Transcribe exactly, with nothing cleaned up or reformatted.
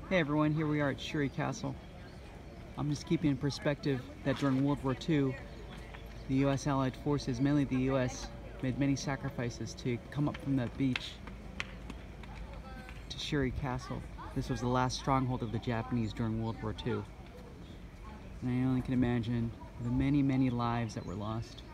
Hey everyone, here we are at Shuri Castle. I'm just keeping in perspective that during World War Two, the U S Allied forces, mainly the U S, made many sacrifices to come up from that beach to Shuri Castle. This was the last stronghold of the Japanese during World War Two. And I only can imagine the many, many lives that were lost.